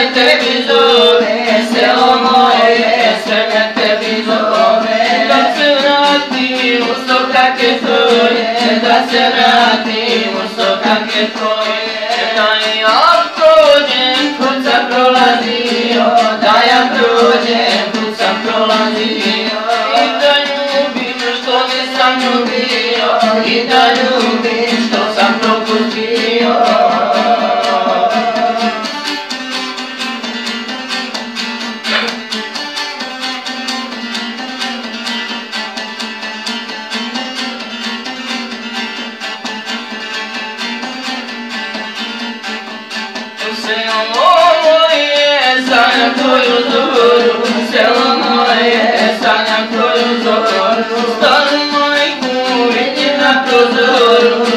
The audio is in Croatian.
televisore, selo moje, srednje televizore. Da se vratim u stokake tvoje, da se vratim u stokake tvoje. Da ja prođem, kud sam prolazio, da ja prođem, kud sam prolazio. I da ljubim što nisam ljubio, i da ljubim što sam propustio. Selo moje, sanjam tvoju zoru, selo moje, sanjam tvoju zoru. Staru majku vidim na prozoru,